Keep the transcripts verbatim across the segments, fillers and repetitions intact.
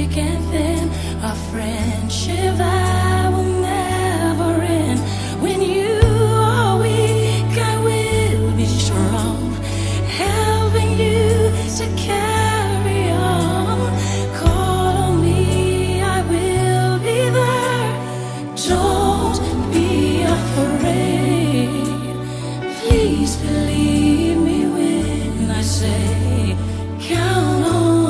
thick and thin, a friendship that will never end. When you are weak, I will be strong, helping you to carry on. Call on me, I will be there. Don't be afraid. Please believe me when I say, count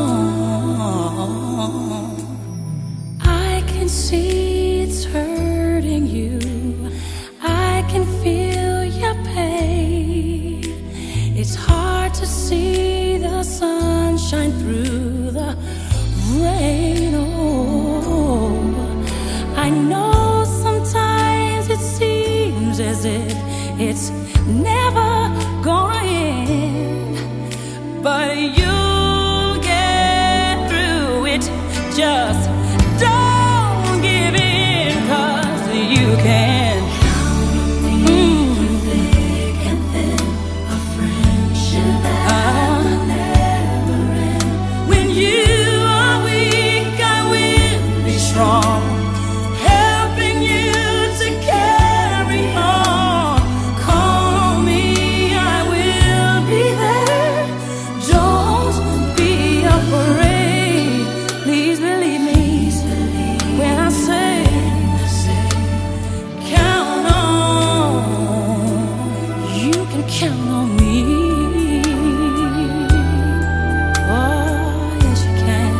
on. I can see it's hurting you. I can feel your pain. It's hard to see the sunshine through the rain. Oh, I know sometimes it seems as if it's never gonna end, but you'll get through it. Just don't give in, 'cause you can. Mm. Thick and thin, a friendship that will never end. When you are weak, I will be strong, helping you to carry on. Call on me, I will be there. Don't be afraid. Please believe me when I say, count on. You can count on me. Oh, yes you can.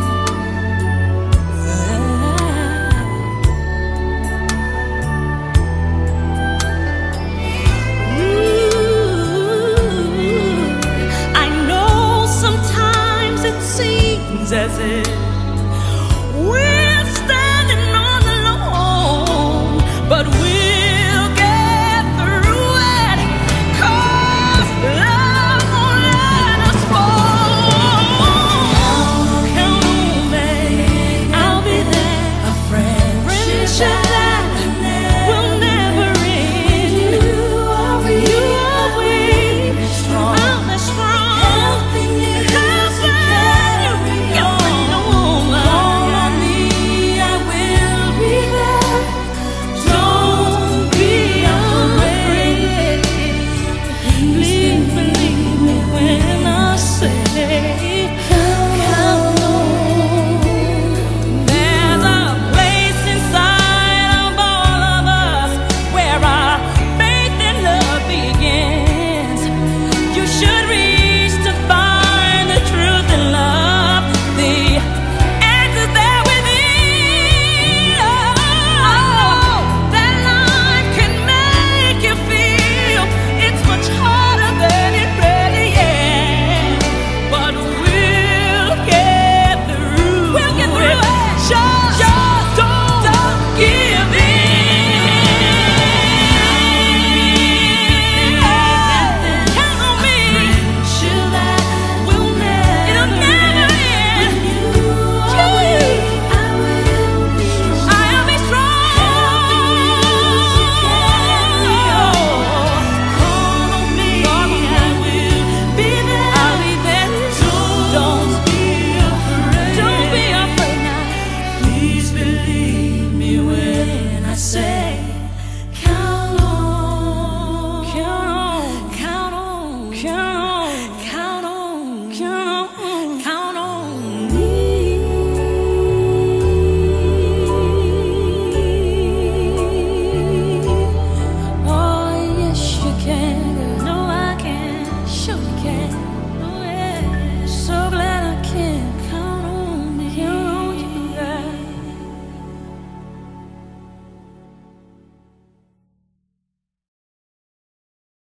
Ooh, I know sometimes it seems as if we